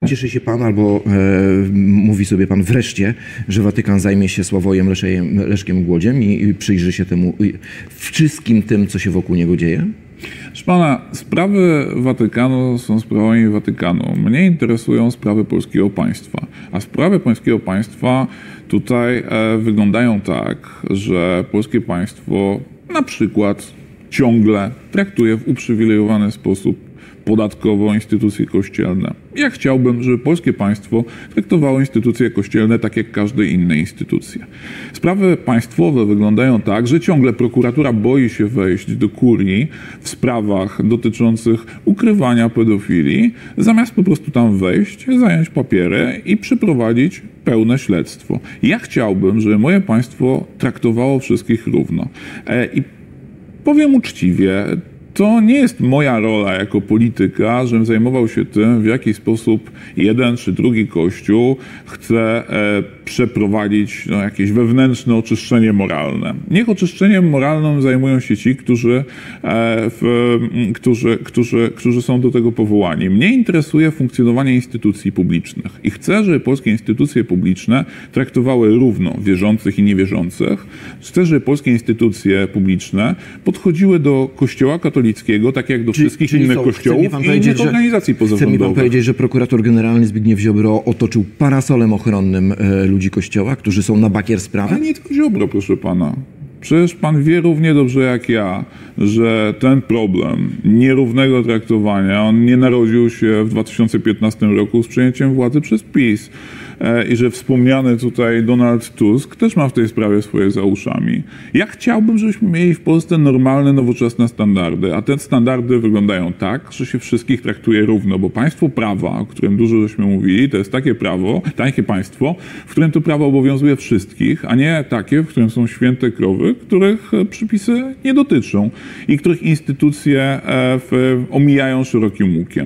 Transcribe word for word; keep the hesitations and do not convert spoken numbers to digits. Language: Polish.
Cieszy się pan albo e, mówi sobie pan wreszcie, że Watykan zajmie się Sławojem Leszejem, Leszkiem Głodziem i, i przyjrzy się temu i wszystkim tym, co się wokół niego dzieje? Proszę pana, sprawy Watykanu są sprawami Watykanu. Mnie interesują sprawy polskiego państwa. A sprawy polskiego państwa tutaj e, wyglądają tak, że polskie państwo na przykład ciągle traktuje w uprzywilejowany sposób podatkowo instytucje kościelne. Ja chciałbym, żeby polskie państwo traktowało instytucje kościelne tak jak każde inne instytucje. Sprawy państwowe wyglądają tak, że ciągle prokuratura boi się wejść do kurii w sprawach dotyczących ukrywania pedofilii, zamiast po prostu tam wejść, zająć papiery i przeprowadzić pełne śledztwo. Ja chciałbym, żeby moje państwo traktowało wszystkich równo. I powiem uczciwie, to nie jest moja rola jako polityka, żebym zajmował się tym, w jaki sposób jeden czy drugi kościół chce e, przeprowadzić no, jakieś wewnętrzne oczyszczenie moralne. Niech oczyszczeniem moralnym zajmują się ci, którzy, e, w, którzy, którzy, którzy są do tego powołani. Mnie interesuje funkcjonowanie instytucji publicznych i chcę, żeby polskie instytucje publiczne traktowały równo wierzących i niewierzących. Chcę, żeby polskie instytucje publiczne podchodziły do Kościoła katolickiego tak jak do Czyli, wszystkich czyli innych co, kościołów i innych organizacji pozarządowych. Chce mi pan powiedzieć, że prokurator generalny Zbigniew Ziobro otoczył parasolem ochronnym e, ludzi Kościoła, którzy są na bakier sprawy? Ale nie tylko Ziobro, proszę pana. Przecież pan wie równie dobrze jak ja, że ten problem nierównego traktowania, on nie narodził się w dwa tysiące piętnastym roku z przejęciem władzy przez PiS. I że wspomniany tutaj Donald Tusk też ma w tej sprawie swoje za uszami. Ja chciałbym, żebyśmy mieli w Polsce normalne, nowoczesne standardy, a te standardy wyglądają tak, że się wszystkich traktuje równo, bo państwo prawa, o którym dużo żeśmy mówili, to jest takie prawo, takie państwo, w którym to prawo obowiązuje wszystkich, a nie takie, w którym są święte krowy, których przepisy nie dotyczą i których instytucje omijają szerokim łukiem.